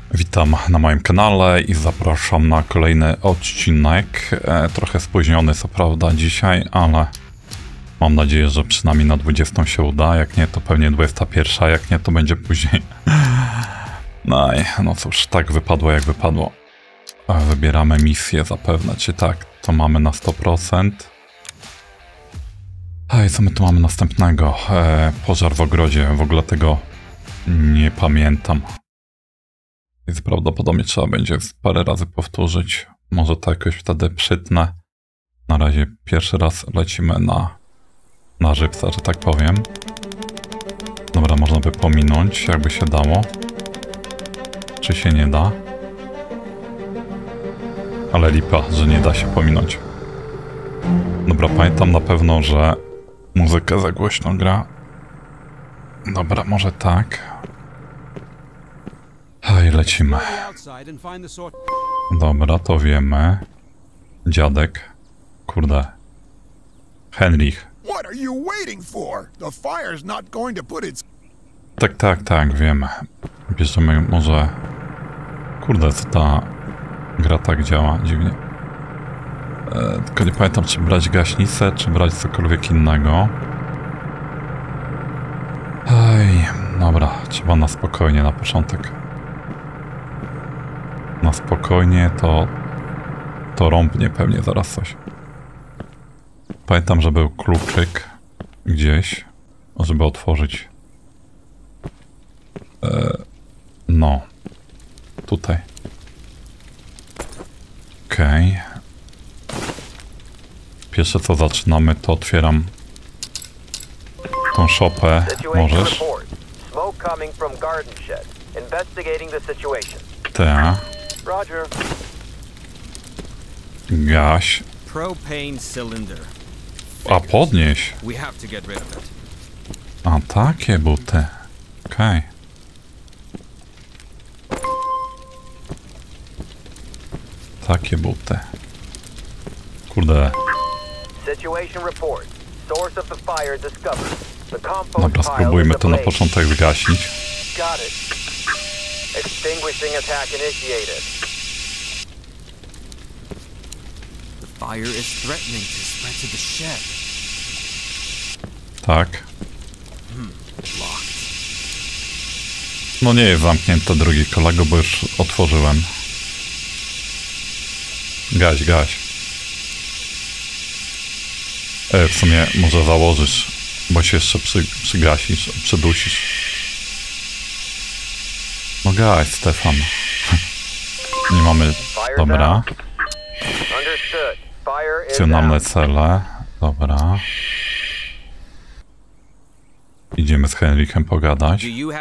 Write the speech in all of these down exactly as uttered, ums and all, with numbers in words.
Witam na moim kanale i zapraszam na kolejny odcinek. E, trochę spóźniony co prawda dzisiaj, ale mam nadzieję, że przynajmniej na dwudziestą się uda. Jak nie, to pewnie dwudziesta pierwsza, jak nie, to będzie później. No i no cóż, tak wypadło jak wypadło. E, wybieramy misję zapewne, czy tak, to mamy na sto procent. Ej, co my tu mamy następnego? E, pożar w ogrodzie, w ogóle tego nie pamiętam. Więc prawdopodobnie trzeba będzie parę razy powtórzyć. Może to jakoś wtedy przytnę. Na razie pierwszy raz lecimy na, na żywca, że tak powiem. Dobra, można by pominąć, jakby się dało. Czy się nie da? Ale lipa, że nie da się pominąć. Dobra, pamiętam na pewno, że muzykę za głośno gra. Dobra, może tak. Hej, lecimy. Dobra, to wiemy. Dziadek. Kurde. Henrich. Tak, tak, tak, wiemy. Bierzemy może... Kurde, co ta gra tak działa dziwnie. E, tylko nie pamiętam, czy brać gaśnicę, czy brać cokolwiek innego. Hej, dobra, trzeba na spokojnie na początek. Na spokojnie, to to rąbnie pewnie zaraz coś. Pamiętam, że był kluczyk gdzieś, żeby otworzyć. E, no, tutaj. Okej. Okay. Pierwsze co zaczynamy, to otwieram tą szopę. Możesz? Ta. Gaś. A podnieś. A takie buty. Okej. Okay. Takie buty. Kurde. Dobra, spróbujmy to na początek wygasić. Extinguishing attack initiated. The fire is threatening to spread to the shed. Tak. Hmm, locked. No nie jest zamknięte, drogi kolego, bo już otworzyłem. Gaś, gaś. E, w sumie może założysz, bo się jeszcze przy, przygasisz, przydusisz. No gaś, Stefan. Nie mamy... Dobra. Opcjonalne cele. Dobra. Idziemy z Henrichem pogadać.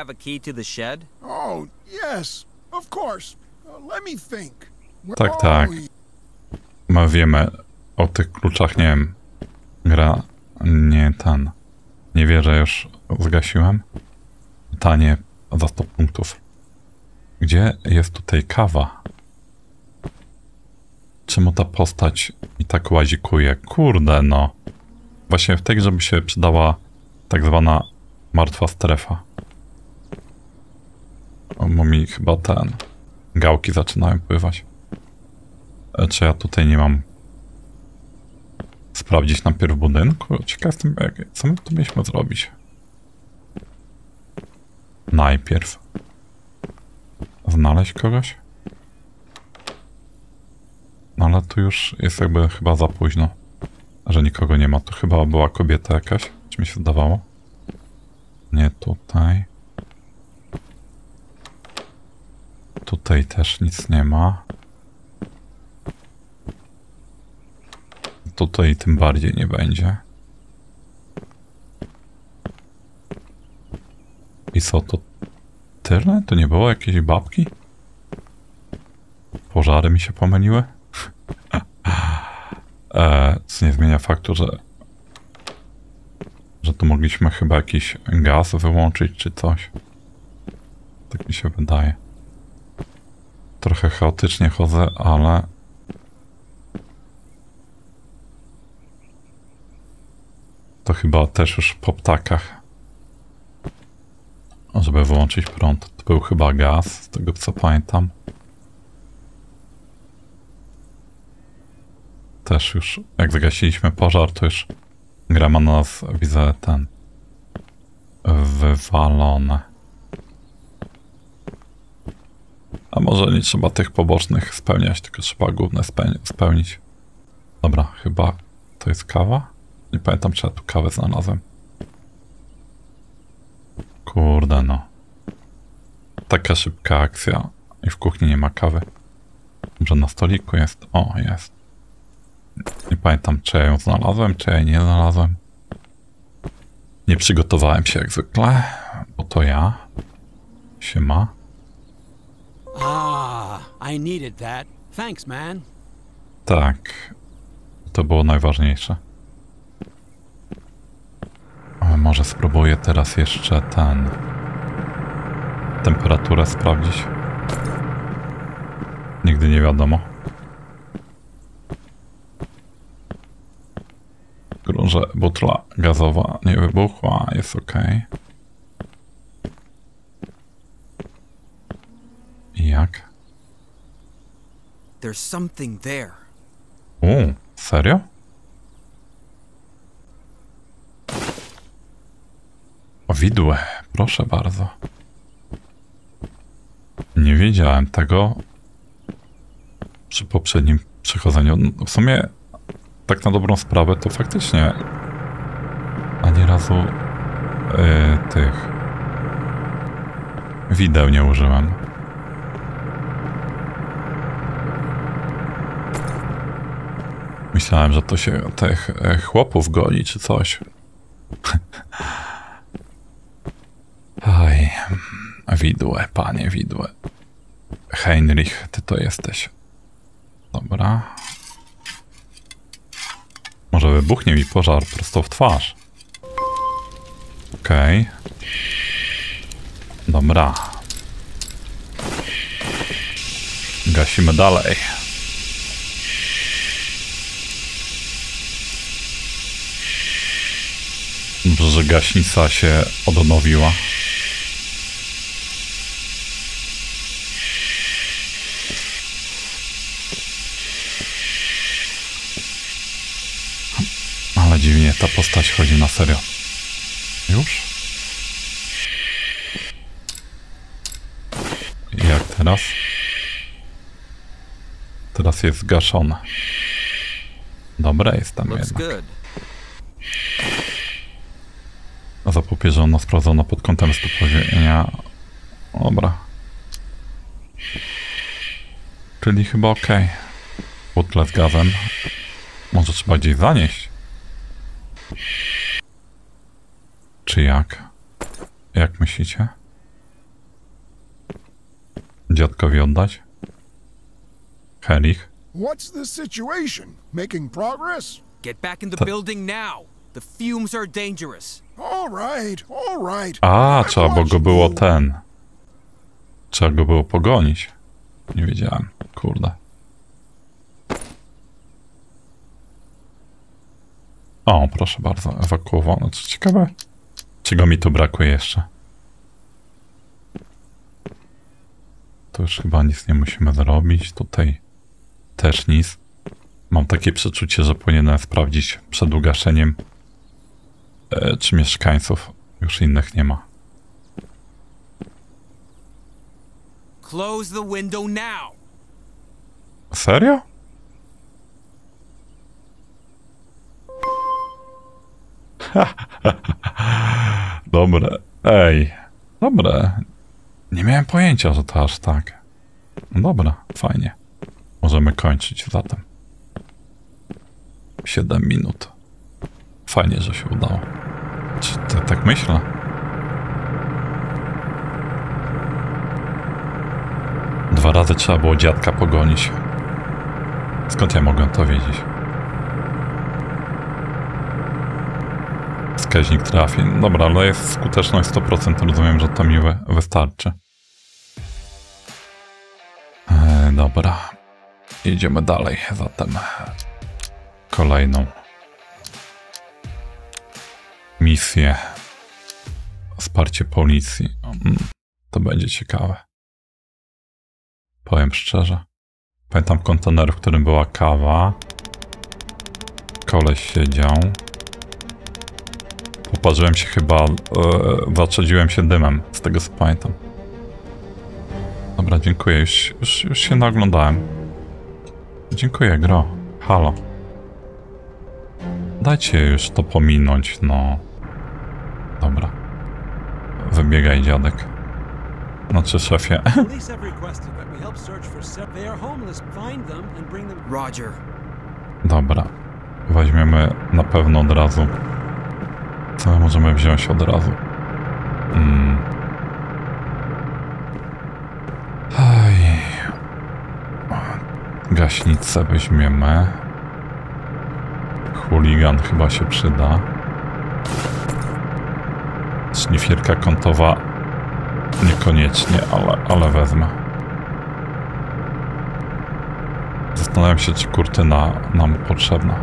Tak, tak. My wiemy o tych kluczach, nie wiem. Gra... Nie, ten. Nie wierzę, już zgasiłem. Pytanie za sto punktów. Gdzie jest tutaj kawa? Czemu ta postać i tak łazikuje? Kurde no. Właśnie w tej grze by się przydała tak zwana martwa strefa. O, bo mi chyba ten... gałki zaczynają pływać. E, czy ja tutaj nie mam... sprawdzić najpierw w budynku? Ciekaw jestem, jak, co my tu mieliśmy zrobić? Najpierw. Znaleźć kogoś? No ale tu już jest jakby chyba za późno, że nikogo nie ma. Tu chyba była kobieta jakaś, czy mi się zdawało? Nie tutaj. Tutaj też nic nie ma. Tutaj tym bardziej nie będzie. I co to? Tyle? To nie było jakiejś babki? Pożary mi się pomyliły? e, co nie zmienia faktu, że że tu mogliśmy chyba jakiś gaz wyłączyć czy coś. Tak mi się wydaje. Trochę chaotycznie chodzę, ale to chyba też już po ptakach. żeby wyłączyć prąd. To był chyba gaz, z tego co pamiętam. Też już, jak zagasiliśmy pożar, to już gra ma na nas, widzę, ten wywalone. A może nie trzeba tych pobocznych spełniać, tylko trzeba główne spełnić. Dobra, chyba to jest kawa? Nie pamiętam, czy ja tu kawę znalazłem. Kurde no. Taka szybka akcja i w kuchni nie ma kawy. Może na stoliku jest? O, jest. Nie pamiętam, czy ja ją znalazłem, czy ja jej nie znalazłem. Nie przygotowałem się jak zwykle, bo to ja. Siema. Ah, I needed that. Thanks, man. Tak. To było najważniejsze. Ale może spróbuję teraz jeszcze ten... temperaturę sprawdzić. Nigdy nie wiadomo. Że butla gazowa nie wybuchła, jest ok. I jak? There's something there. U, serio? O, widły, proszę bardzo. Nie wiedziałem tego przy poprzednim przechodzeniu. W sumie tak na dobrą sprawę to faktycznie ani razu yy, tych wideł nie użyłem. Myślałem, że to się tych e, chłopów goni czy coś. Aj, widłe, panie widłe. Heinrich, ty to jesteś. Dobra. Może wybuchnie mi pożar prosto w twarz. Okej. Okay. Dobra. Gasimy dalej. Dobrze, że gaśnica się odnowiła. Ale dziwnie, ta postać chodzi na serio. Już? I jak teraz? Teraz jest zgaszone. Dobra, jest tam jednak. Zapopierzono, sprawdzono pod kątem stopniowania. Dobra. Czyli chyba ok. Butle z gazem. Może trzeba gdzieś zanieść? Czy jak? Jak myślicie? Dziadkowi oddać? Herich? What's the situation? Making progress? Get back in the building now. The fumes are dangerous. All right, all right. A, trzeba by go było ten. Trzeba go było pogonić. Nie wiedziałem. Kurde. O, proszę bardzo, ewakuowano. Co ciekawe, czego mi tu brakuje jeszcze? Tu już chyba nic nie musimy zrobić. Tutaj też nic. Mam takie przeczucie, że powinienem sprawdzić przed ugaszeniem, e, czy mieszkańców już innych nie ma. Close the window now. Serio? Dobre. Ej. Dobre. Nie miałem pojęcia, że to aż tak. No dobra, fajnie. Możemy kończyć zatem. siedem minut. Fajnie, że się udało. Czy ty tak myślę? Dwa razy trzeba było dziadka pogonić. Skąd ja mogłem to wiedzieć? Wskaźnik trafień. Dobra, ale jest skuteczność sto procent. Rozumiem, że to mi wystarczy. E, dobra. Jedziemy dalej. Zatem kolejną misję wsparcie policji. Mm, to będzie ciekawe. Powiem szczerze. Pamiętam kontener, w którym była kawa. Koleś siedział. Poparzyłem się chyba, e, zaczedziłem się dymem, z tego co pamiętam. Dobra, dziękuję, już, już, już się naoglądałem. Dziękuję, gro. Halo. Dajcie już to pominąć, no. Dobra. Wybiegaj, dziadek. Znaczy, szefie. Roger. Dobra. Weźmiemy na pewno od razu. Co możemy wziąć od razu? Hmm. Aj. Gaśnicę weźmiemy. Chuligan chyba się przyda. Szlifierka kątowa niekoniecznie, ale, ale wezmę. Zastanawiam się, czy kurtyna nam potrzebna.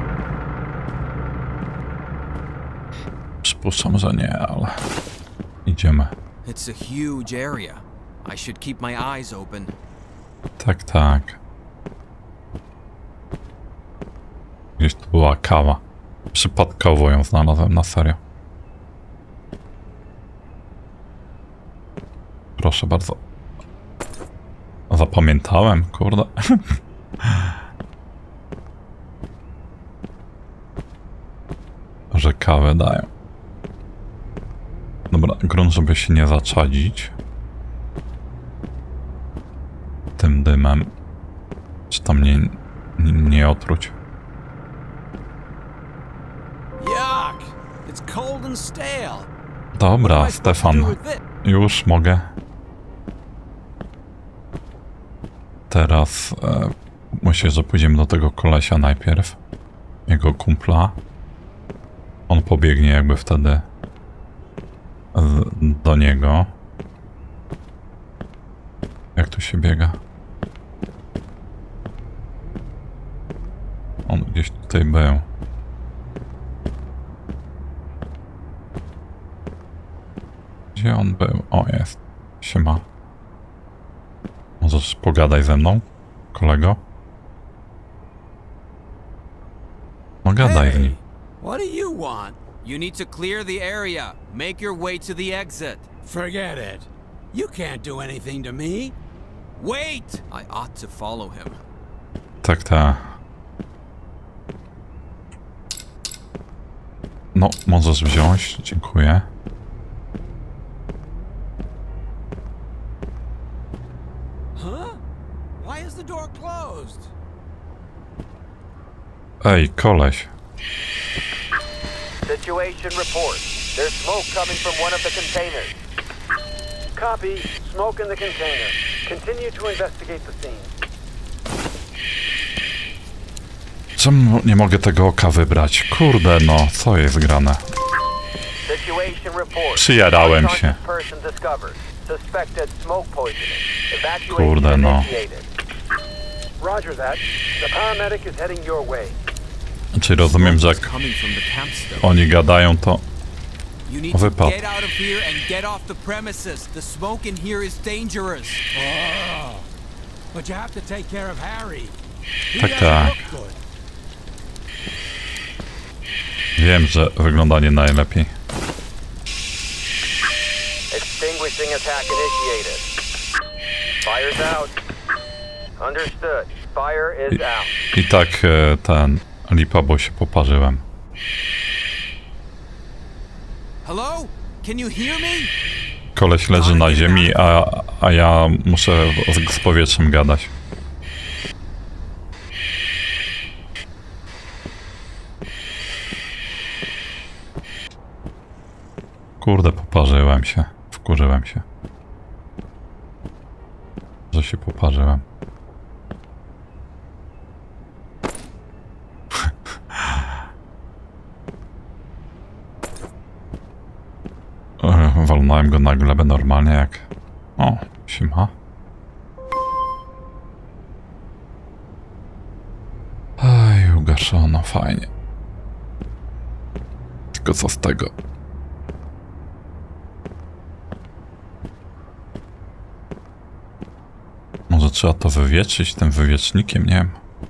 Przypuszczam, że nie, ale idziemy. It's a huge area. I should keep my eyes open. Tak, tak. Gdzieś tu była kawa. Przypadkowo ją znalazłem, na serio. Proszę bardzo. Zapamiętałem, kurde. Że kawę dają. Dobra, grunt, żeby się nie zaczadzić tym dymem. Czy tam nie, nie, nie otruć. Yuck! It's cold and stale. Dobra, Stefan. Już mogę. Teraz e, myślę, że pójdziemy do tego kolesia najpierw. Jego kumpla. On pobiegnie jakby wtedy z, do niego. Jak tu się biega? On gdzieś tutaj był. Gdzie on był? O, jest. Siema. Możesz pogadaj ze mną, kolego? No gadaj z nim. What do you want? You need to clear the area. Make your way to the exit. Forget it. You can't do anything to me. Wait! I ought to follow him. Tak, tak. No, możesz wziąć. Dziękuję. Huh? Why is the door closed? Ej, koleś. Situation report. There's smoke coming from one of the containers. Copy. Smoke in the container. Continue to investigate the scene. Czemu nie mogę tego oka wybrać? Kurde no, co jest grane? Situation report. Przyjarałem się. Person discovered. Suspected smoke poisoning. Evacuation Kurde no. initiated. Roger that. The paramedic is heading your way. Czyli rozumiem, że jak Coming from the campstone. oni gadają, to You need to wypadł. get out of here and get off the premises. The smoke in here is dangerous. Oh. But you have to take care of Harry. He Tak, doesn't tak. look good. Wiem, że wygląda nie najlepiej. Extinguishing attack initiated. Fire's out. Understood. Fire is out. I tak e, ten lipa, bo się poparzyłem. Hello? Can you hear me? Koleś leży na ziemi, a, a ja muszę z, z powietrzem gadać. Kurde, poparzyłem się. Wkurzyłem się. Że się poparzyłem. Walnąłem go na glebę normalnie jak... O, siema. Ej, ugaszono, fajnie. Tylko co z tego? Trzeba to wywietrzyć tym wywiecznikiem, nie wiem.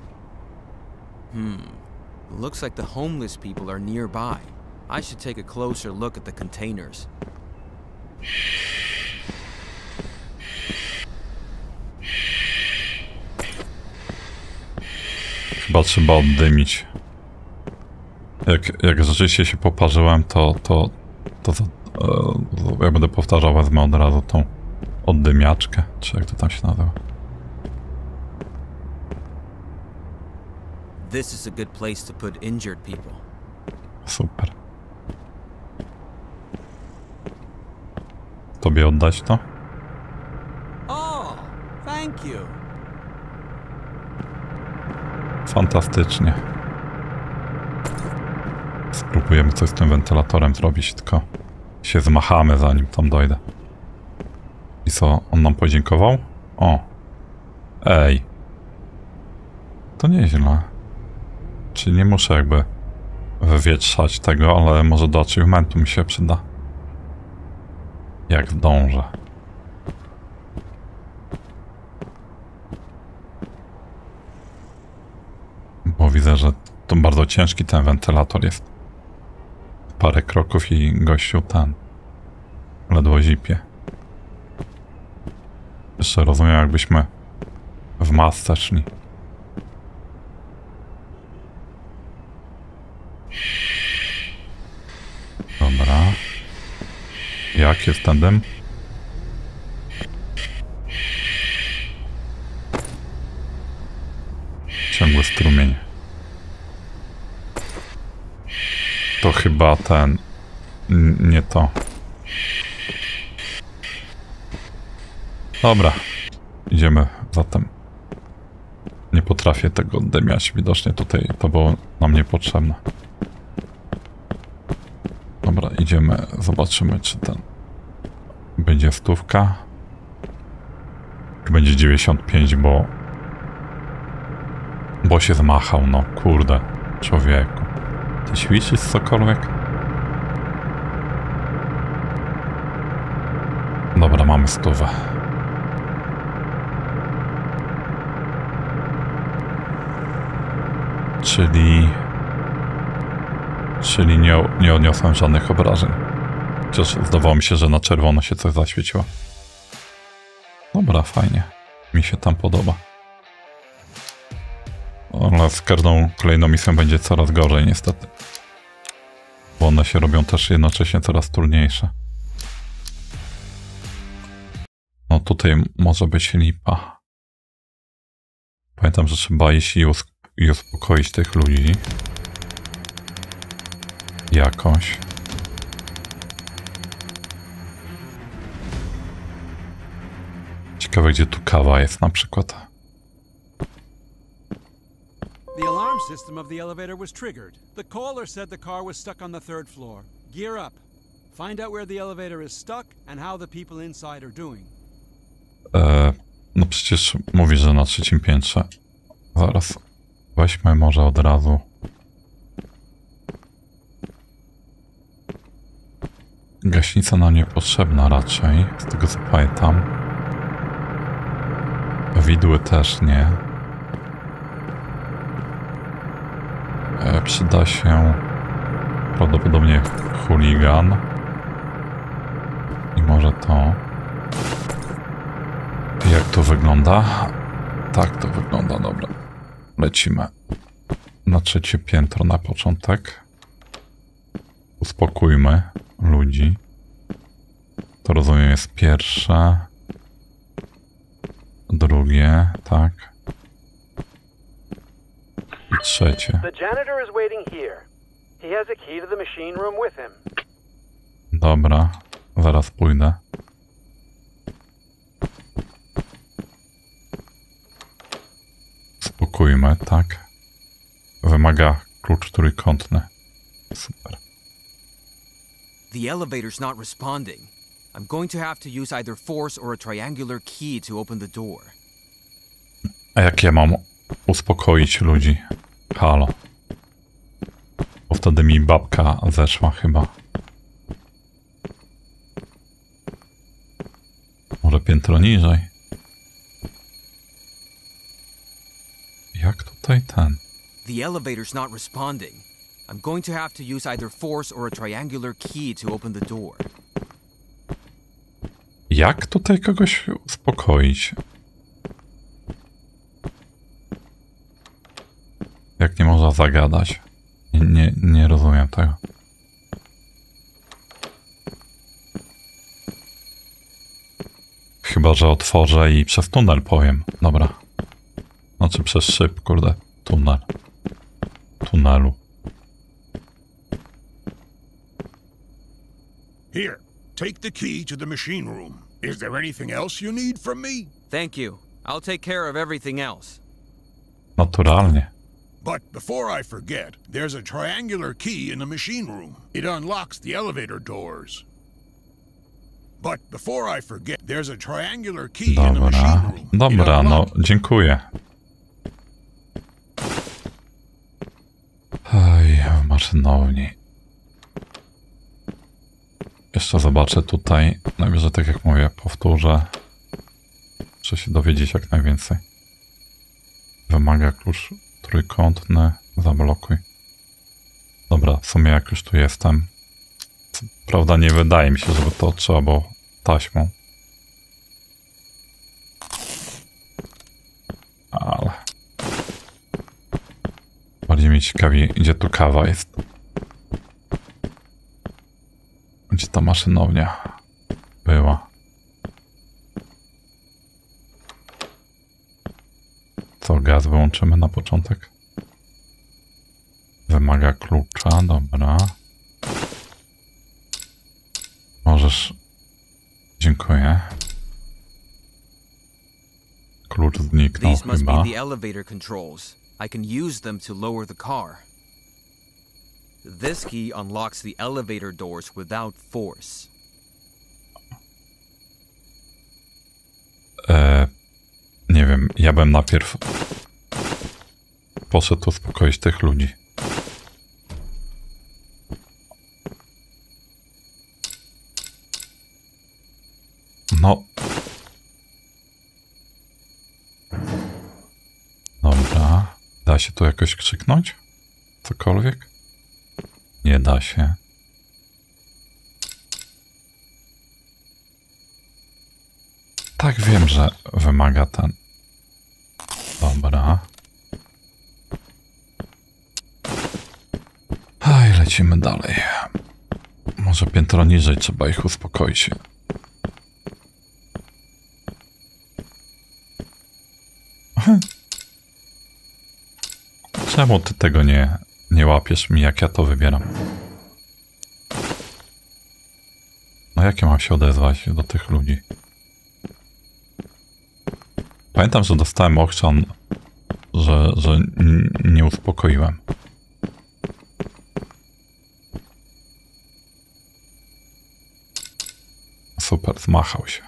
Hmm. Looks like the homeless people are nearby. I should take a closer look at the containers. Chyba trzeba oddymić. Jak, jak rzeczywiście się poparzyłem, to, to, to, to e, jak będę powtarzał, wezmę od razu tą oddymiaczkę, czy jak to tam się nazywa. This is a good place to put injured people. Super. Tobie oddać to? Oh, thank you. Fantastycznie. Spróbujemy coś z tym wentylatorem zrobić, tylko się zmachamy, zanim tam dojdę. I co, on nam podziękował? O! Ej! To nieźle. Czyli nie muszę jakby wywietrzać tego, ale może do achievementu mi się przyda. Jak zdążę. Bo widzę, że to bardzo ciężki ten wentylator jest. Parę kroków i gościu ten ledwo zipie. Jeszcze rozumiem, jakbyśmy w masce szli. Dobra. Jak jest ten dym? Ciągły strumień. To chyba ten... nie to. Dobra. Idziemy zatem. Nie potrafię tego oddymiać. Widocznie tutaj to było nam niepotrzebne. Dobra, idziemy. Zobaczymy, czy ten... będzie stówka. Będzie dziewięćdziesiąt pięć, bo... Bo się zmachał, no kurde. Człowieku. Ty ćwiczysz cokolwiek? Dobra, mamy stówę. Czyli... Czyli nie, nie odniosłem żadnych obrażeń. Chociaż zdawało mi się, że na czerwono się coś zaświeciło. Dobra, fajnie. Mi się tam podoba. Ale z każdą kolejną misją będzie coraz gorzej niestety. Bo one się robią też jednocześnie coraz trudniejsze. No tutaj może być lipa. Pamiętam, że trzeba iść i, usk i uspokoić tych ludzi. Jakoś. Ciekawe, gdzie tu kawa jest na przykład. The alarm system of the elevator was triggered. The caller said the car was stuck on the third floor. Gear up. Find out where the elevator is stuck and how the people inside are doing. Eee, no przecież mówi, że na trzecim piętrze. Zaraz. Weźmy może od razu. Gaśnica nam niepotrzebna raczej, z tego co pamiętam. Widły też nie. E, przyda się prawdopodobnie chuligan. I może to. Jak to wygląda? Tak to wygląda, dobra. Lecimy na trzecie piętro na początek. Uspokójmy ludzi. To rozumiem jest pierwsze. Drugie, tak. I trzecie. The janitor is waiting here. He has a key to the machine room with him. Dobra, zaraz pójdę. Spokójmy, tak. Wymaga klucz trójkątny. Super. The elevator's not responding. I'm going to have to use either force or a triangular key to open the door. A jak ja mam uspokoić ludzi? Halo. Bo wtedy mi babka zeszła chyba. Może piętro niżej? tutaj ten. The elevator's not responding. I'm going to have to use either force or a triangular key to open the door. Jak tutaj kogoś uspokoić? Jak nie można zagadać? Nie, nie, nie rozumiem tego. Chyba że otworzę i przez tunel powiem. Dobra. Znaczy przez szyb, kurde. Tunel. Tunelu. Here, take the key to the machine room. Is there anything else you need from me? Thank you. I'll take care of everything else. Naturalnie. But before I forget, there's a triangular key in the machine room. It unlocks the elevator doors. But before I forget, there's a triangular key in the machine Dobra. room. Dobra, no dziękuję. Oj, w maszynowni. Jeszcze zobaczę tutaj. Najwyżej, tak jak mówię, powtórzę. Muszę się dowiedzieć jak najwięcej. Wymaga klucz trójkątny. Zablokuj. Dobra, w sumie jak już tu jestem. Co prawda nie wydaje mi się, żeby to trzeba było taśmą. Ale... bardziej mnie ciekawi, gdzie tu kawa jest. Gdzie ta maszynownia była. Co, gaz wyłączymy na początek? Wymaga klucza, dobra. Możesz... Dziękuję. Klucz zniknął These must chyba. be the elevator controls. I can use them to lower the car. This key unlocks the elevator doors without force. E, nie wiem, ja bym najpierw poszedł uspokoić tych ludzi. No. Dobra. Da się tu jakoś krzyknąć? Cokolwiek? Nie da się. Tak, wiem, że wymaga ten. Dobra. Aj, lecimy dalej. Może piętro niżej trzeba ich uspokoić. Czemu ty tego nie, nie łapiesz mi, jak ja to wybieram? No jak ja mam się odezwać do tych ludzi? Pamiętam, że dostałem ochrzan, że, że nie uspokoiłem. Super, zmachał się.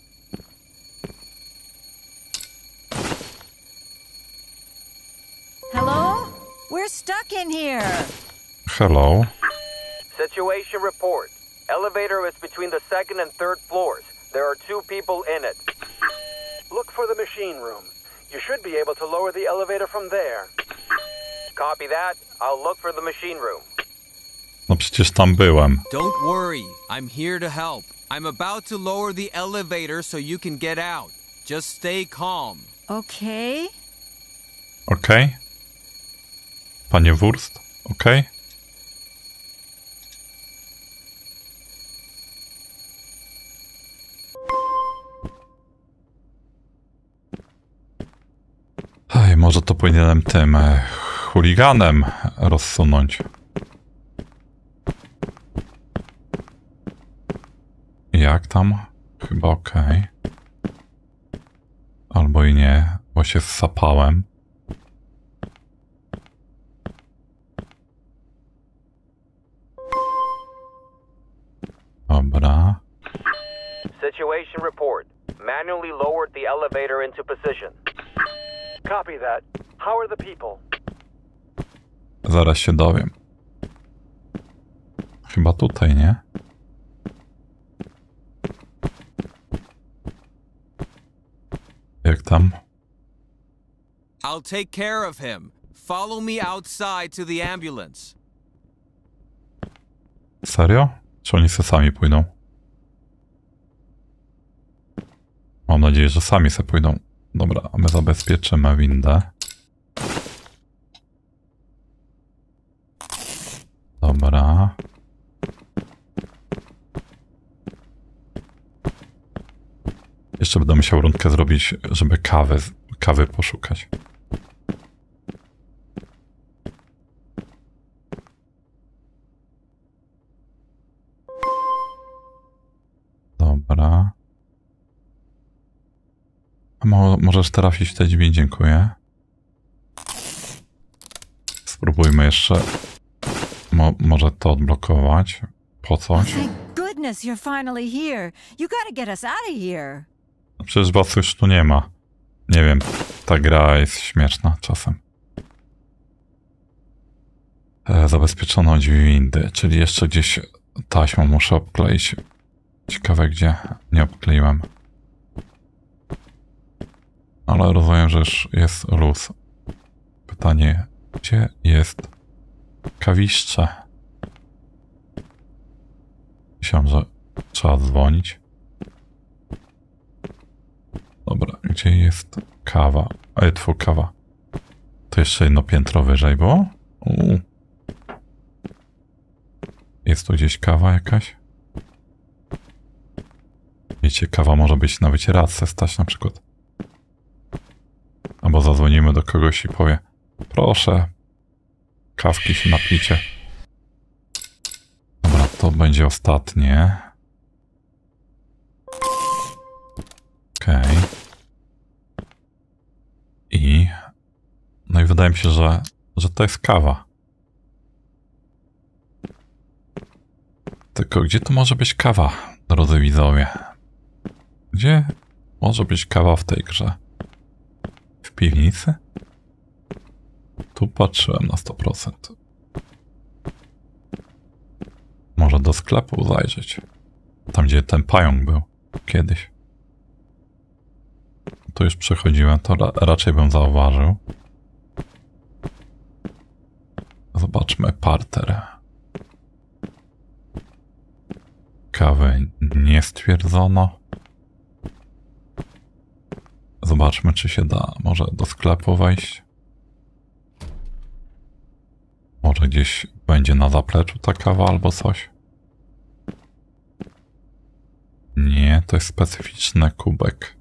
Hello? We're stuck in here. Hello. Situation report. Elevator is between the second and third floors. There are two people in it. Look for the machine room. You should be able to lower the elevator from there. Copy that. I'll look for the machine room. No przecież tam byłem. Don't worry. I'm here to help. I'm about to lower the elevator so you can get out. Just stay calm. Okay. Okej? Okay? Panie Wurst? Okej? Okay? Ej, może to powinienem tym e, chuliganem rozsunąć. Jak tam? Chyba okej. Okay. Albo i nie, bo się zsapałem. Dobra. Situation report. Manually lowered the elevator into position. Copy that. How are the people? Zaraz się dowiem. Chyba tutaj, nie? Jak tam? I'll I'll take care of him. Follow me outside to the ambulance. Serio? Czy oni se sami pójdą? Mam nadzieję, że sami se pójdą. Dobra, a my zabezpieczymy windę. Dobra. Jeszcze będę musiał rundkę zrobić, żeby kawy, kawy poszukać. Dobra. Mo możesz trafić te drzwi, dziękuję. Spróbujmy jeszcze. Mo może to odblokować. Po coś. Thank goodness you're finally here. You gotta get us out of here. Przecież was już tu nie ma. Nie wiem, ta gra jest śmieszna czasem. E, zabezpieczono drzwi windy, czyli jeszcze gdzieś taśmą muszę obkleić. Ciekawe gdzie nie obkleiłem. Ale rozumiem, że już jest luz. Pytanie, gdzie jest kawiszcze? Myślałem, że trzeba dzwonić. Dobra, gdzie jest kawa? Ej, tfu, kawa. To jeszcze jedno piętro wyżej było? Uuu. Jest tu gdzieś kawa jakaś? Wiecie, kawa może być na wycieraczce stać na przykład. Albo zadzwonimy do kogoś i powie: proszę, kawki się napijcie. Dobra, to będzie ostatnie. Okej. Okay. I... No i wydaje mi się, że, że to jest kawa. Tylko gdzie tu może być kawa, drodzy widzowie? Gdzie może być kawa w tej grze? W piwnicy? Tu patrzyłem na sto procent. Może do sklepu zajrzeć. Tam, gdzie ten pająk był kiedyś. Tu już przechodziłem, to ra raczej bym zauważył. Zobaczmy parter. Kawy nie stwierdzono. Zobaczmy, czy się da może do sklepu wejść. Może gdzieś będzie na zapleczu ta kawa albo coś. Nie, to jest specyficzny kubek.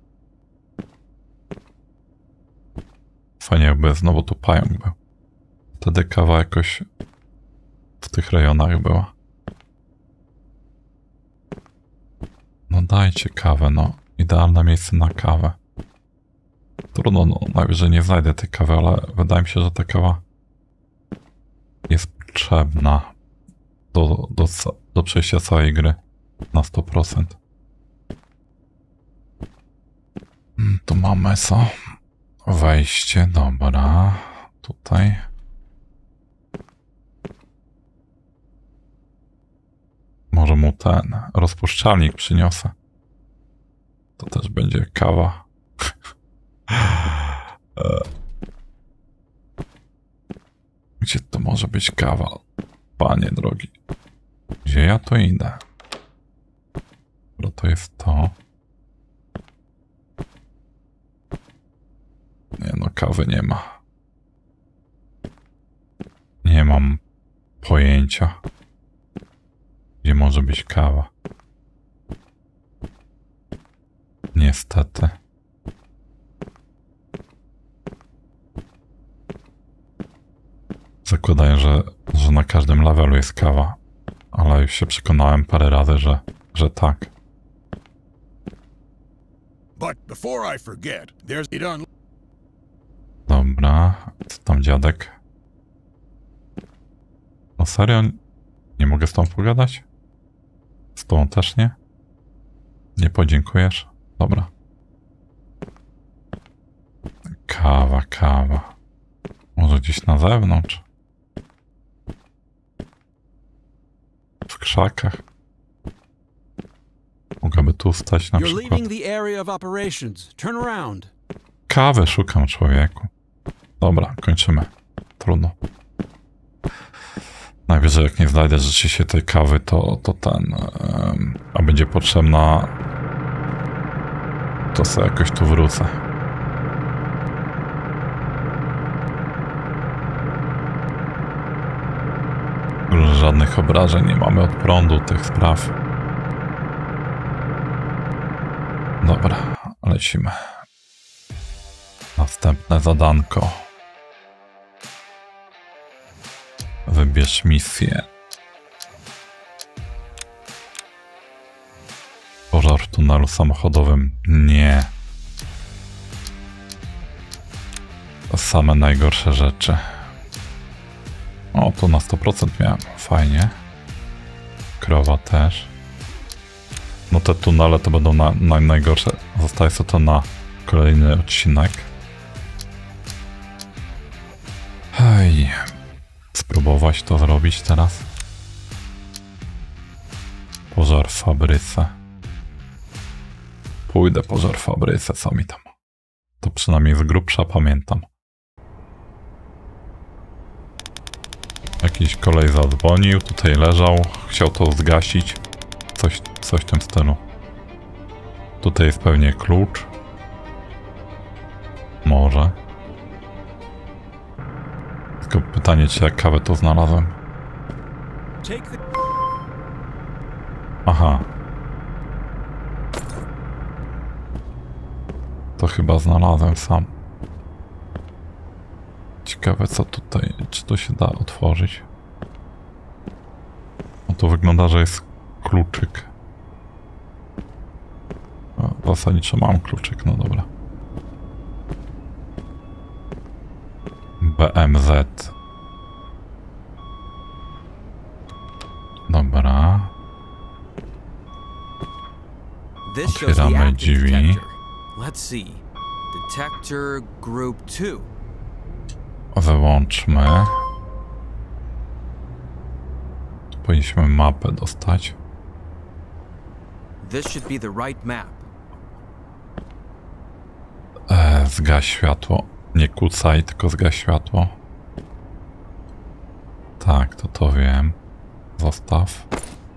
Fajnie jakby znowu tu pająk był. Wtedy kawa jakoś w tych rejonach była. No dajcie kawę, no. Idealne miejsce na kawę. Trudno, no najwyżej nie znajdę tej kawy, ale wydaje mi się, że ta kawa jest potrzebna do, do, do przejścia całej gry na sto procent. Tu mamy co? Wejście, dobra. Tutaj. Może mu ten rozpuszczalnik przyniosę. To też będzie kawa. Gdzie to może być kawa? Panie drogi. Gdzie ja to idę? Bo to jest to. Nie no, kawy nie ma. Nie mam pojęcia, gdzie może być kawa. Niestety. Zakładają, że, że na każdym levelu jest kawa, ale już się przekonałem parę razy, że, że tak. But before I forget, there's it on. Dobra, co tam dziadek? No serio? Nie mogę z tą pogadać? Z tą też nie? Nie podziękujesz? Dobra. Kawa, kawa. Może gdzieś na zewnątrz? W krzakach? Mogłaby tu stać na You're przykład. leaving the area of operations. Turn around. Kawy szukam, człowieku. Dobra, kończymy. Trudno. Najwyżej jak nie znajdę rzeczywiście tej kawy, to, to ten... Yy, a będzie potrzebna... To sobie jakoś tu wrócę. Żadnych obrażeń nie mamy od prądu, tych spraw. Dobra, lecimy. Następne zadanko. Wybierz misję. Pożar w tunelu samochodowym. Nie. To same najgorsze rzeczy. O, to na sto procent miałem. Fajnie. Krowa też. No te tunele to będą na, na najgorsze. Zostaje sobie to na kolejny odcinek. Hej. Spróbować to zrobić teraz. Pożar w fabryce. Pójdę pożar w fabryce, co mi tam. To przynajmniej z grubsza pamiętam. Jakiś kolej zadzwonił, tutaj leżał, chciał to zgasić. Coś, coś w tym stylu. Tutaj jest pewnie klucz. Może. Tylko pytanie, czy ja kawę tu znalazłem. Aha. To chyba znalazłem sam. Ciekawe co tutaj, czy to się da otworzyć. No to wygląda, że jest kluczyk. O, zasadniczo mam kluczyk, no dobra. B M Z. Dobra. Otwieramy drzwi. Let's see. Detector group two. Wyłączmy. Powinniśmy mapę dostać. This should be the right map. E, zgaś światło. Nie kucaj, tylko zgaś światło. Tak, to to wiem. Zostaw.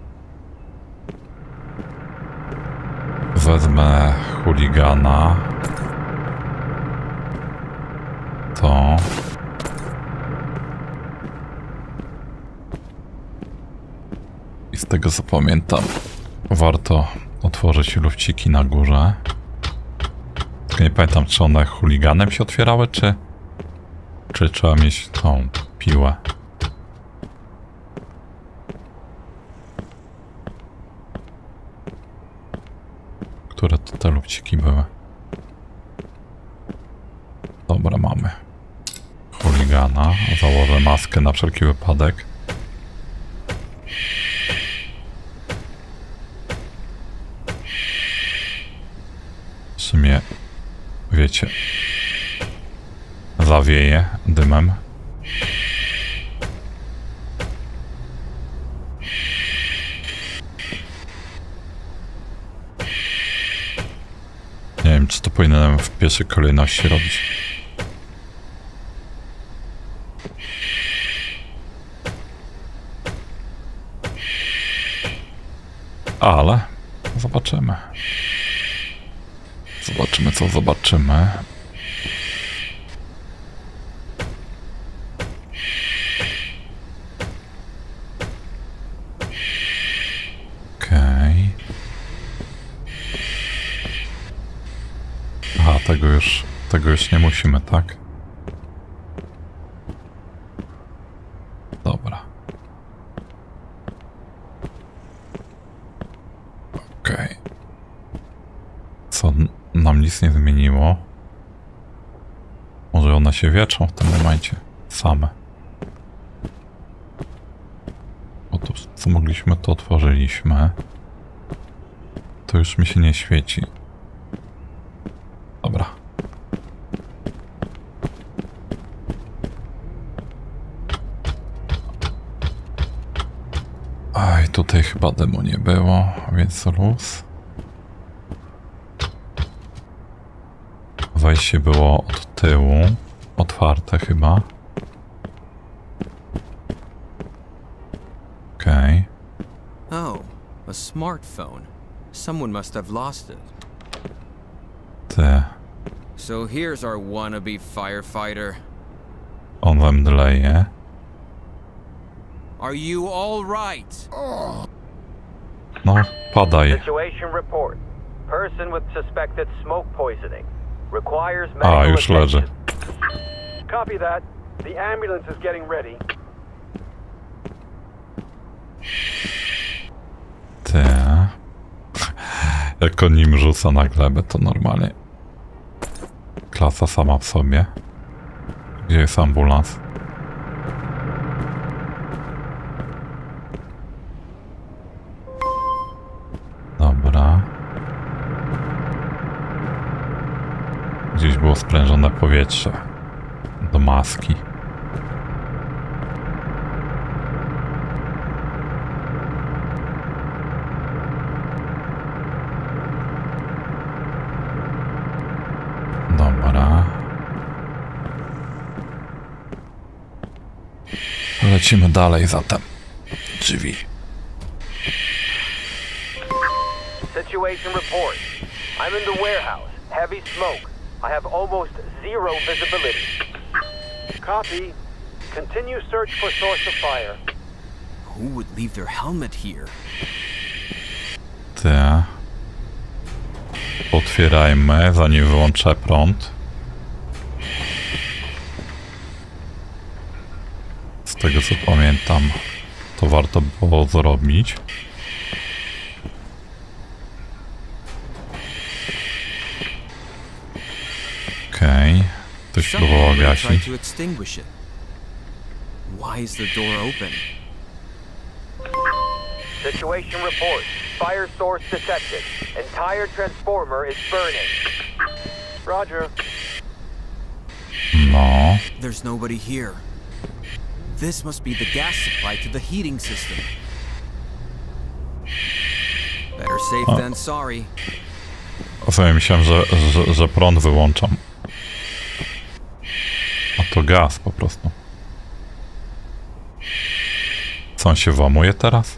Wezmę chuligana. To. I z tego co pamiętam, warto otworzyć lufciki na górze. Tylko nie pamiętam, czy one chuliganem się otwierały, czy... Czy trzeba mieć tą piłę. Które to te lufciki były? Dobra, mamy. Chuligana. Założę maskę na wszelki wypadek. W sumie, wiecie, zawieje dymem. Nie wiem, czy to powinienem w pierwszej kolejności robić. Ale zobaczymy. Zobaczymy, co zobaczymy. Okej. Aha, tego już, tego już nie musimy, tak? Dobra. Okej. Co nam nic nie zmieniło? Może one się wieczą w tym momencie same. Bo to, co mogliśmy, to otworzyliśmy. To już mi się nie świeci. Dobra. Aj, tutaj chyba demo nie było, więc luz. Wejście było od tyłu. otwarte chyba. Okej. Okay. Oh, a smartphone. Someone must have lost it. Ty. So here's our wannabe firefighter. On zemdleje. Are you all right? No, padaj. Situation report. Person with suspected smoke poisoning. Requires A, medical już leży. attention. Copy that. The ambulance is getting ready. Ty. Jak on nim rzuca na glebę, to normalnie. Klasa sama w sobie. Gdzie jest ambulans? Dobra. Gdzieś było sprężone powietrze do maski. Dobra. Lecimy dalej zatem. Drzwi. Situation report. I'm in the warehouse. Heavy smoke. I have almost zero visibility. Copy. Continue search for source of fire. Who would leave their helmet here? Ty. Otwierajmy, zanim wyłączę prąd. Z tego co pamiętam, to warto było zrobić. Okej. Okay. Ktoś próbował gasić. Why is the door open? Situation report. Fire source detected. Entire transformer is burning. Roger. No. There's nobody here. This must be the gas supply to the heating system. Better safe than sorry. O sobie myślałem, że, że, że prąd wyłączam. A to gaz po prostu. Co on się włamuje teraz?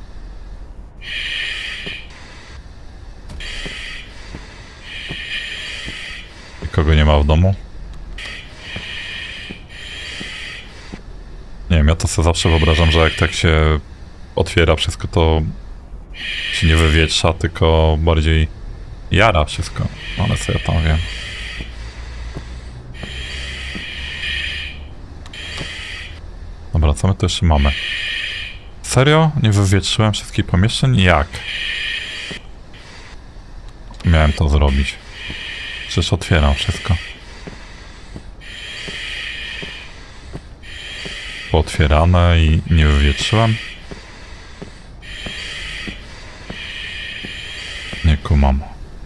Nikogo nie ma w domu? Nie wiem, ja to sobie zawsze wyobrażam, że jak tak się otwiera wszystko, to się nie wywietrza, tylko bardziej jara wszystko. Ale co ja tam wiem. Dobra, co my tu jeszcze mamy? Serio? Nie wywietrzyłem wszystkich pomieszczeń? Jak? Miałem to zrobić. Przecież otwieram wszystko. Pootwierane i nie wywietrzyłem? Nie kumam.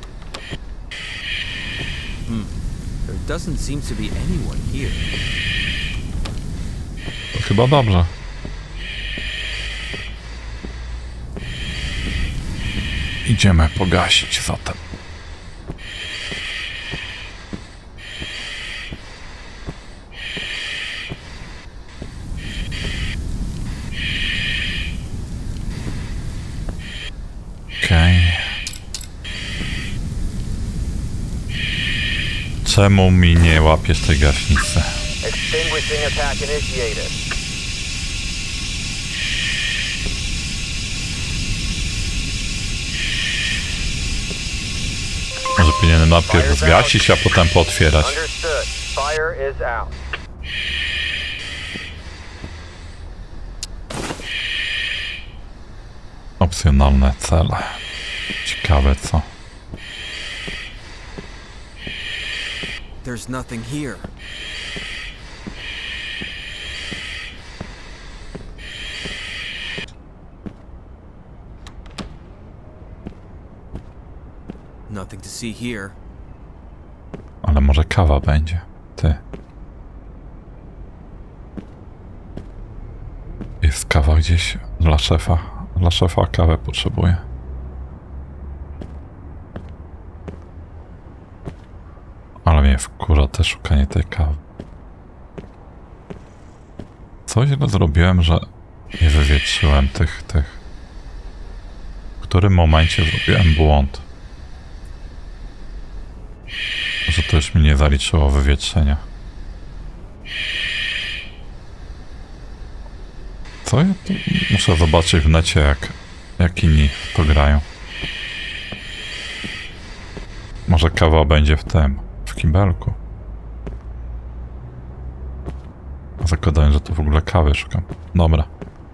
Hmm. There doesn't seem to be anyone here. To chyba dobrze. Idziemy pogasić zatem. Okej. Okay. Czemu mi nie łapiesz tej gaśnicy? Extinguishing attack initiated. Może powinienem najpierw zgasić, a potem pootwierać. Understood. Fire is out. Opcjonalne cele. Ciekawe co. There's nothing here. Nothing to see here. Ale może kawa będzie. Ty. Jest kawa gdzieś dla szefa. Dla szefa kawę potrzebuję. Ale mnie wkurza też szukanie tej kawy. Co źle zrobiłem, że nie wywietrzyłem tych, tych... W którym momencie zrobiłem błąd? Że to już mi nie zaliczyło wywietrzenia. Co ja tu... Muszę zobaczyć w necie, jak, jak inni to grają. Może kawa będzie w tym, w kibelku. Zakładałem, że tu w ogóle kawy szukam. Dobra.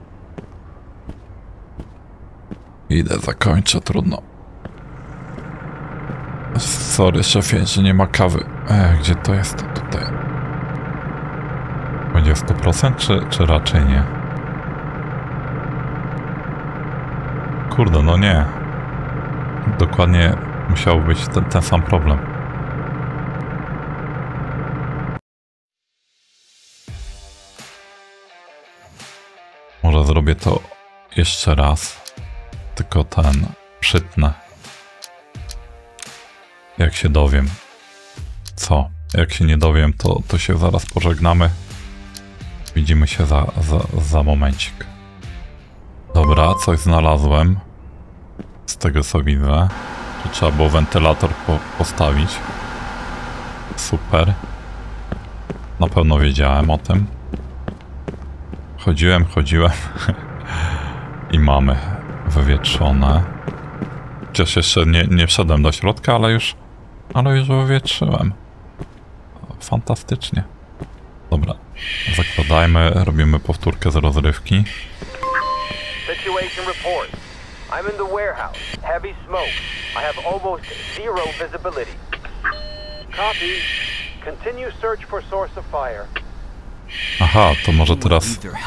Idę, zakończę, trudno. Sorry, szefie, że nie ma kawy. Ech, gdzie to jest? Tutaj. Będzie sto procent, czy, czy raczej nie? Kurde, no nie. Dokładnie musiał być ten, ten sam problem. Może zrobię to jeszcze raz. Tylko ten przytnę. Jak się dowiem. Co? Jak się nie dowiem, to, to się zaraz pożegnamy. Widzimy się za, za, za momencik. Dobra, coś znalazłem. Z tego co widzę. Tu trzeba było wentylator po, postawić. Super. Na pewno wiedziałem o tym. Chodziłem, chodziłem. I mamy wywietrzone. Chociaż jeszcze nie, nie wszedłem do środka, ale już, ale już wywietrzyłem. Fantastycznie. Dobra, zakładajmy, robimy powtórkę z rozrywki. Situation report. I'm in the warehouse. Heavy smoke. I have almost zero visibility. Copy. Continue search for source of fire. Aha, to może teraz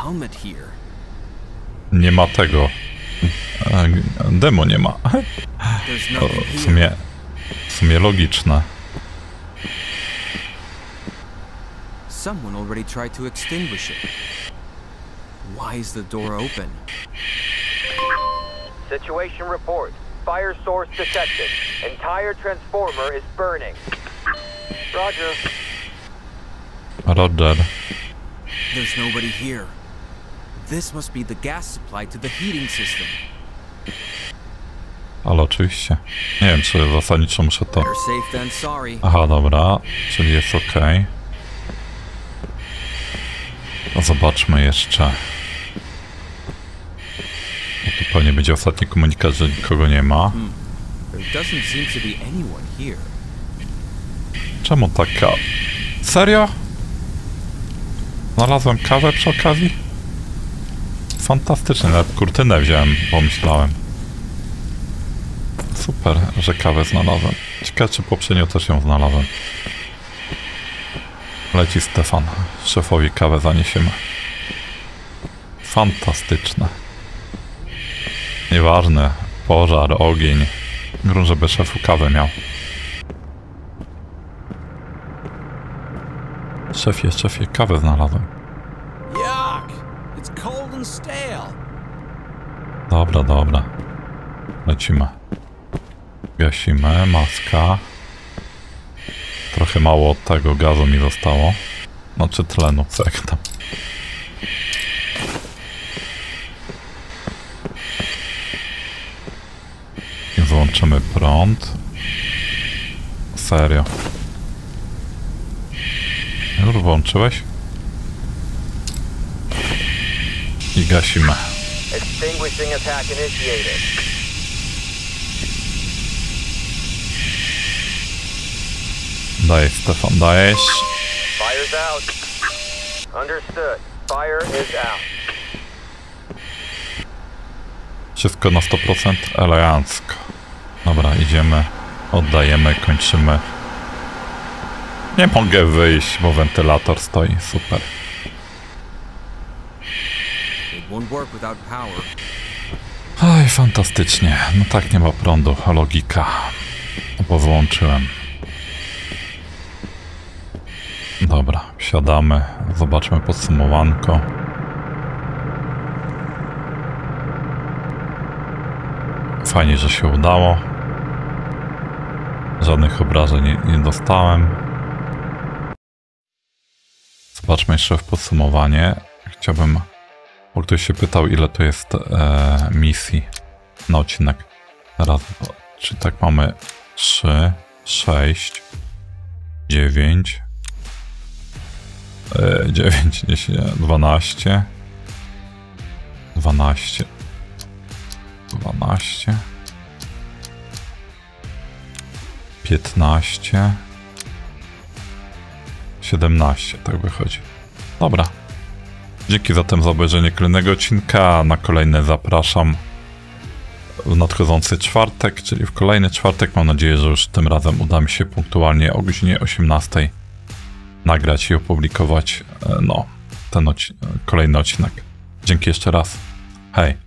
nie ma tego. Demo nie ma. To w sumie, w sumie logiczne. Someone already tried to extinguish it. Why is the door open? Situation report. Fire source detected. Entire transformer is burning. Roger. Roger. There's nobody here. This must be the gas supply to the heating system. Ale oczywiście. Nie wiem, czy zasadniczo muszę to... Better safe than sorry. Aha, dobra. Czyli jest ok. No zobaczmy jeszcze. No tu pewnie będzie ostatni komunikat, że nikogo nie ma. Hmm. There doesn't seem to be anyone here. Czemu taka... Serio? Znalazłem kawę przy okazji? Fantastycznie, nawet kurtynę wziąłem, pomyślałem. Super, że kawę znalazłem. Ciekawe, czy poprzednio też ją znalazłem. Leci Stefan. Szefowi kawę zaniesiemy. Fantastyczne. Nieważne. Pożar, ogień. Grunt, żeby szefu kawę miał. Szefie, szefie, kawę znalazłem. Yuck! It's cold and stale. Dobra, dobra. Lecimy. Gasimy, maska. Trochę mało od tego gazu mi zostało. No czy tlenu, co jak tam. I włączymy prąd. Serio. Już włączyłeś? I gasimy. Extinguishing attack initiated. Dajesz, Stefan, dajesz. Fire's out. Understood. Fire is out. Wszystko na sto procent elegancko. Dobra, idziemy, oddajemy, kończymy. Nie mogę wyjść, bo wentylator stoi. Super. It won't work without power. Oj, fantastycznie. No tak, nie ma prądu. Logika. Bo wyłączyłem. Dobra, wsiadamy. Zobaczmy podsumowanko. Fajnie, że się udało. Żadnych obrażeń nie, nie dostałem. Zobaczmy jeszcze w podsumowanie. chciałbym, bo ktoś się pytał, ile to jest e, misji na odcinek. Raz, dwa, czyli tak mamy trzy, sześć, dziewięć, dziewięć, dziesięć, dwanaście, dwanaście, dwanaście, piętnaście, siedemnaście, tak wychodzi. Dobra. Dzięki zatem za obejrzenie kolejnego odcinka. Na kolejny zapraszam w nadchodzący czwartek, czyli w kolejny czwartek. Mam nadzieję, że już tym razem uda mi się punktualnie o godzinie osiemnastej nagrać i opublikować no, ten odci- kolejny odcinek. Dzięki jeszcze raz. Hej.